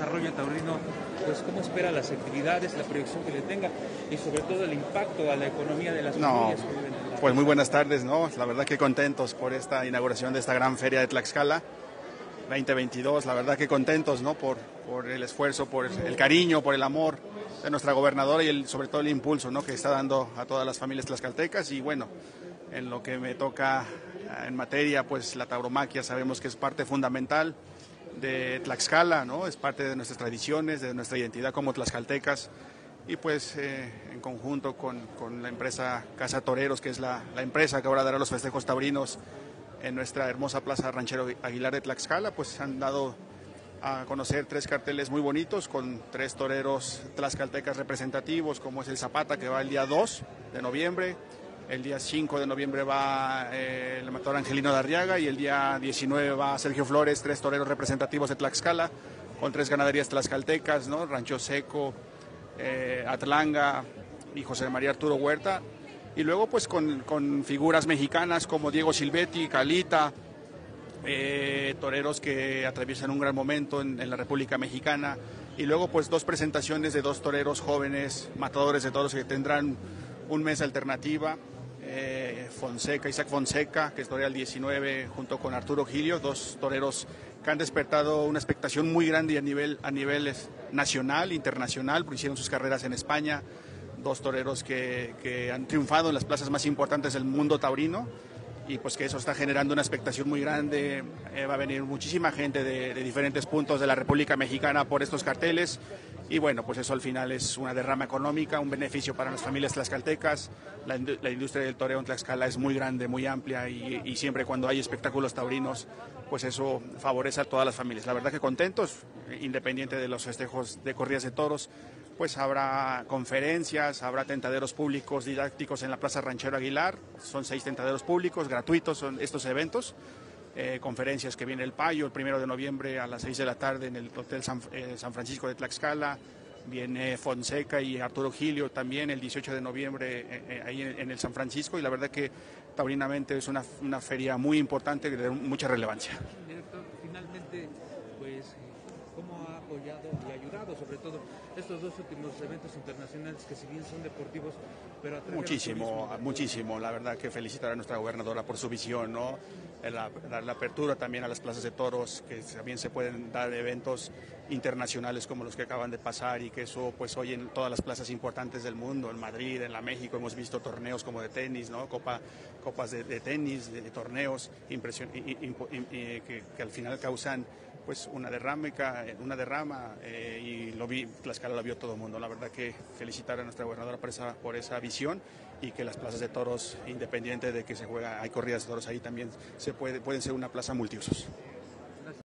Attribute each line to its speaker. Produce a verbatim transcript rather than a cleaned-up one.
Speaker 1: desarrollo taurino, pues cómo espera las actividades, la proyección que le tenga y sobre todo el impacto a la economía de las
Speaker 2: no,
Speaker 1: familias que viven en la...
Speaker 2: Pues muy buenas tardes, ¿no? La verdad que contentos por esta inauguración de esta gran feria de Tlaxcala veinte veintidós, la verdad que contentos, ¿no? Por, por el esfuerzo, por el cariño, por el amor de nuestra gobernadora y el, sobre todo el impulso, ¿no? Que está dando a todas las familias tlaxcaltecas. Y bueno, en lo que me toca en materia, pues la tauromaquia sabemos que es parte fundamental de Tlaxcala, ¿no? Es parte de nuestras tradiciones, de nuestra identidad como tlaxcaltecas. Y pues eh, en conjunto con, con la empresa Casa Toreros, que es la, la empresa que ahora dará los festejos taurinos en nuestra hermosa Plaza Ranchero Aguilar de Tlaxcala, pues han dado a conocer tres carteles muy bonitos con tres toreros tlaxcaltecas representativos, como es el Zapata, que va el día dos de noviembre, el día cinco de noviembre va eh, el matador Angelino de Arriaga y el día diecinueve va Sergio Flores, tres toreros representativos de Tlaxcala, con tres ganaderías tlaxcaltecas, ¿no? Rancho Seco, eh, Atlanga y José María Arturo Huerta. Y luego pues con, con figuras mexicanas como Diego Silvetti, Calita, eh, toreros que atraviesan un gran momento en, en la República Mexicana. Y luego pues dos presentaciones de dos toreros jóvenes, matadores de toros que tendrán un mes alternativa. Eh, Fonseca, Isaac Fonseca, que es torea el diecinueve junto con Arturo Gilio, dos toreros que han despertado una expectación muy grande a nivel, a nivel nacional, internacional, porque hicieron sus carreras en España. Dos toreros que, que han triunfado en las plazas más importantes del mundo taurino y pues que eso está generando una expectación muy grande. Eh, va a venir muchísima gente de, de diferentes puntos de la República Mexicana por estos carteles y bueno, pues eso al final es una derrama económica, un beneficio para las familias tlaxcaltecas. La, la industria del toreo en Tlaxcala es muy grande, muy amplia y, y siempre cuando hay espectáculos taurinos, pues eso favorece a todas las familias. La verdad que contentos, independiente de los festejos de corridas de toros, pues habrá conferencias, habrá tentaderos públicos didácticos en la Plaza Ranchero Aguilar, son seis tentaderos públicos, gratuitos son estos eventos, eh, conferencias que viene el Payo el primero de noviembre a las seis de la tarde en el Hotel San, eh, San Francisco de Tlaxcala, viene Fonseca y Arturo Gilio también el dieciocho de noviembre eh, eh, ahí en, en el San Francisco y la verdad que taurinamente es una, una feria muy importante de mucha relevancia.
Speaker 1: Director, finalmente, pues, ¿cómo ha apoyado y ayudado sobre todo estos dos últimos eventos internacionales que si bien son deportivos, pero atraen
Speaker 2: muchísimo, muchísimo, la verdad que felicitar a nuestra gobernadora por su visión, ¿no? La, la, la apertura también a las plazas de toros, que también se pueden dar eventos internacionales como los que acaban de pasar y que eso pues hoy en todas las plazas importantes del mundo, en Madrid, en la México, hemos visto torneos como de tenis, ¿no? Copa, copas de, de tenis, de, de torneos impresion, y, y, y, y, que, que al final causan pues una derrama, una derrama eh, y lo vi, Tlaxcala lo vio todo el mundo. La verdad que felicitar a nuestra gobernadora por esa, por esa visión y que las plazas de toros, independiente de que se juega, hay corridas de toros ahí también, se puede, pueden ser una plaza multiusos.